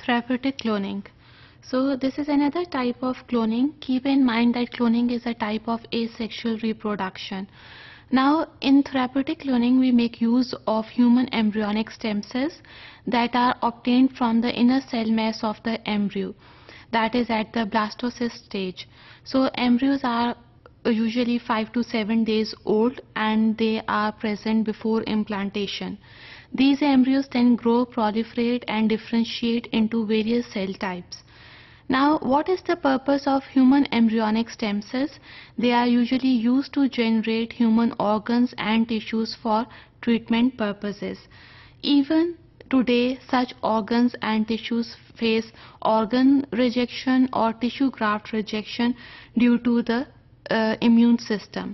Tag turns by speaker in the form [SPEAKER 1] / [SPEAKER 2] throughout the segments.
[SPEAKER 1] Therapeutic cloning. So this is another type of cloning. Keep in mind that cloning is a type of asexual reproduction. Now in therapeutic cloning we make use of human embryonic stem cells that are obtained from the inner cell mass of the embryo, that is at the blastocyst stage. So embryos are usually 5 to 7 days old and they are present before implantation. These embryos then grow, proliferate and differentiate into various cell types. Now, what is the purpose of human embryonic stem cells? They are usually used to generate human organs and tissues for treatment purposes. Even today, such organs and tissues face organ rejection or tissue graft rejection due to the immune system.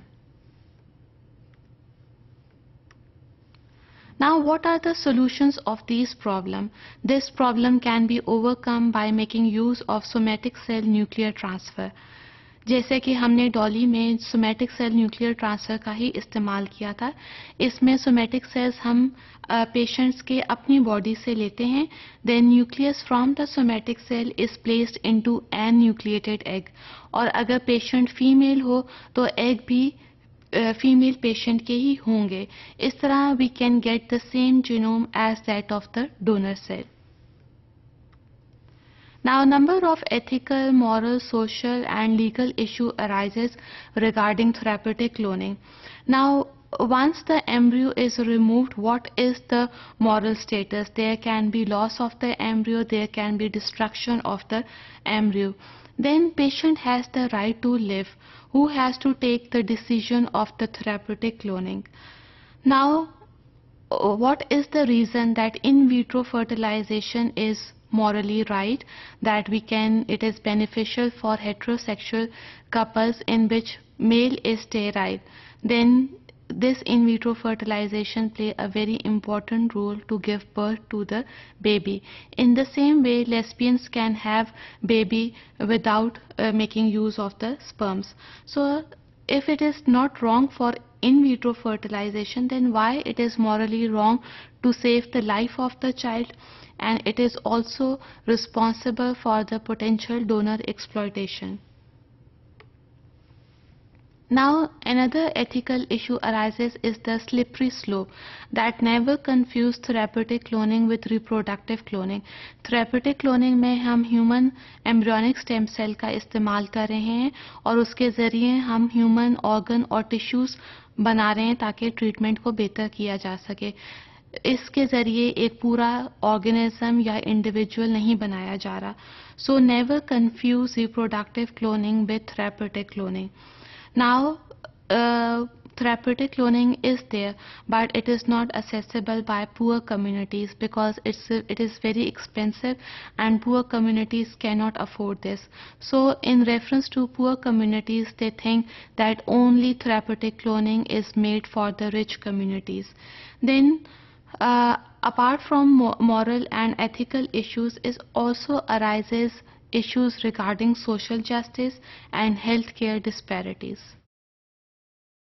[SPEAKER 1] Now, what are the solutions of these problems? This problem can be overcome by making use of somatic cell nuclear transfer. जैसे कि हमने डॉली में somatic cell nuclear transfer का ही इस्तेमाल किया था. इसमें somatic cells हम पेशेंट्स के अपनी बॉडी से लेते हैं. Then nucleus from the somatic cell is placed into enucleated egg. और अगर पेशेंट फीमेल हो तो एग भी फीमेल पेशेंट के ही होंगे. इस तरह we can get the same genome as that of the donor cell. Now, a number of ethical, moral, social and legal issue arises regarding therapeutic cloning. Now, once the embryo is removed, what is the moral status? There can be loss of the embryo, there can be destruction of the embryo. Then patient has the right to live. Who has to take the decision of the therapeutic cloning? Now, what is the reason that in vitro fertilization is morally right, that it is beneficial for heterosexual couples in which male is sterile? Then this in vitro fertilization play a very important role to give birth to the baby. In the same way, lesbians can have baby without making use of the sperms. So if it is not wrong for in vitro fertilization, then why it is morally wrong to save the life of the child? And it is also responsible for the potential donor exploitation. Now, another ethical issue arises is the slippery slope, that never confuse therapeutic cloning with reproductive cloning. Therapeutic cloning में हम human embryonic stem cell का इस्तेमाल कर रहे हैं और उसके ज़रिए हम human organ और tissues बना रहे हैं ताकि treatment को बेहतर किया जा सके. इसके ज़रिए एक पूरा ऑर्गेनिज्म या इंडिविजुअल नहीं बनाया जा रहा. So never confuse reproductive cloning with therapeutic cloning. Now, therapeutic cloning is there, but it is not accessible by poor communities because it is very expensive and poor communities cannot afford this. So in reference to poor communities, they think that only therapeutic cloning is made for the rich communities. Then apart from moral and ethical issues, is also arises issues regarding social justice and healthcare disparities.